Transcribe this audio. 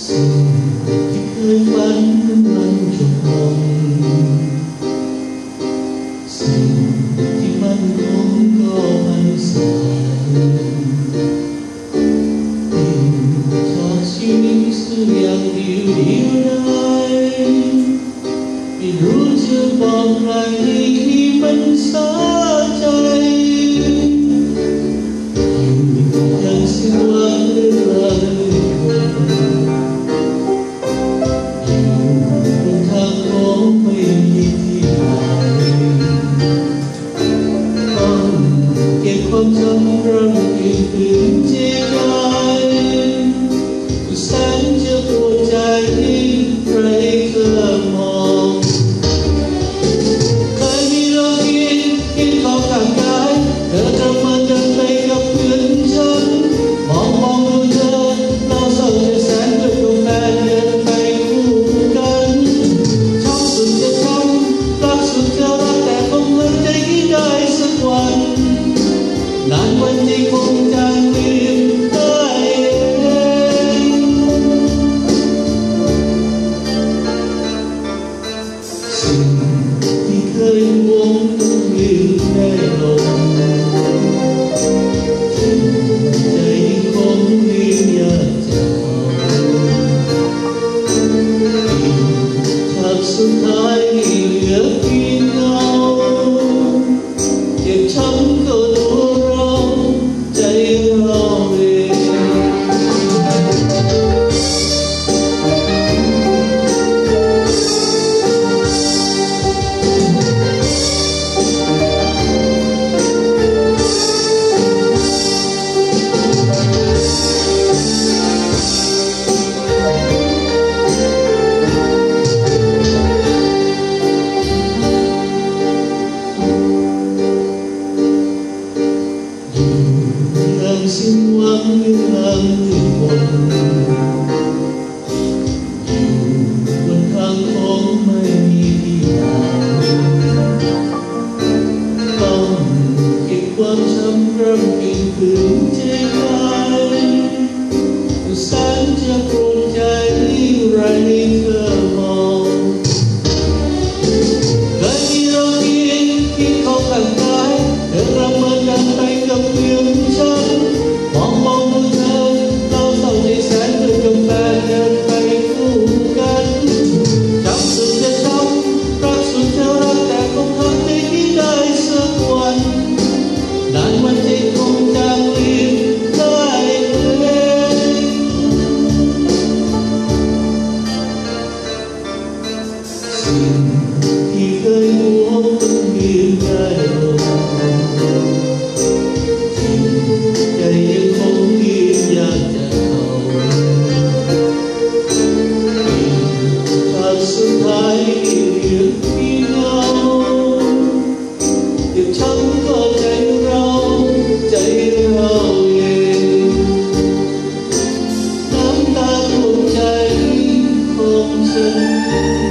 สิ่งที่เคยฝันมันจบลงสิ่งที่มันคงก็มันสายจากชีวิตสักอย่างเดียวได้ไม่รู้จะบอกใครที่มันสาใจยังสิ้นหวังหรือไรความจำรังเกียจฝืนใจกายแสนจะปวดใจใครเคยมองเคยมีเรากินของร่างกายเธอกำลังเดินไปกับเพื่อนฉันมองดูเธอเราเศร้าใจแสนด้วยตัวแฟนเดินไปคู่กันชอบสุดจะทำรักสุดจะรักแต่คงไม่ใจที่ได้สักวันนานวันที่คงจะลืมได้สิ่งที่เคยหวงต้องลืมได้ลงใจคงลืมอยากจะขอฉากสุดท้ายที่เหลือเพียงเงาเจ็บช้ำก็ใจเราเองสิ้นหวังอยู่ทางมืดมนอยู่บนทางโค้งไม่มีที่หาต้องเก็บความช้ำร่ำกินฝืนใจกายแสนจะปวดใจไรเธอมองเคยมีเรากินของร่างกายเธอละเมอกันไปกับเพื่อนฉันมองดูเธอเราเศร้าใจแสนด้วยกับแฟนเดินไปคู่กันจำสุดจะช้ำรักสุดจะรักแต่คงทำไม่ได้สักวันนานวันที่คงจะลืมได้สิ่งที่เคยหวงต้องลืมได้ลงใจยังคงลืมอยากจะเข้าฉากสุดท้ายที่เหลือเพียงเงาเจ็บช้ำก็ใจเราเองน้ำตาท่วมใจของฉัน